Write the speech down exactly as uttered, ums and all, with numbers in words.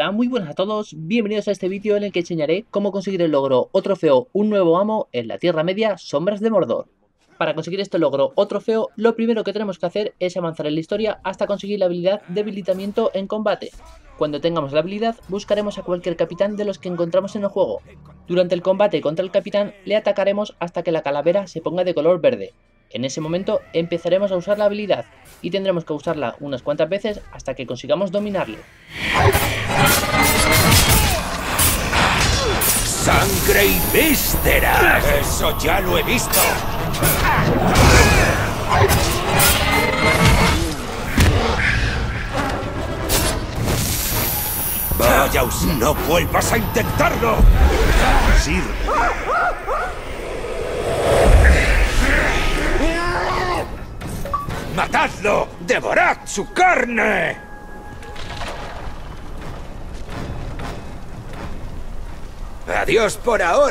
Hola, muy buenas a todos, bienvenidos a este vídeo en el que enseñaré cómo conseguir el logro o trofeo Un Nuevo Amo en la Tierra Media Sombras de Mordor. Para conseguir este logro o trofeo, lo primero que tenemos que hacer es avanzar en la historia hasta conseguir la habilidad Debilitamiento en combate. Cuando tengamos la habilidad, buscaremos a cualquier capitán de los que encontramos en el juego. Durante el combate contra el capitán, le atacaremos hasta que la calavera se ponga de color verde. En ese momento empezaremos a usar la habilidad y tendremos que usarla unas cuantas veces hasta que consigamos dominarle. ¡Sangre y vísceras! ¡Eso ya lo he visto! ¡Vaya, no vuelvas a intentarlo! ¡Sirve! ¡Matadlo! ¡Devorad su carne! ¡Adiós por ahora!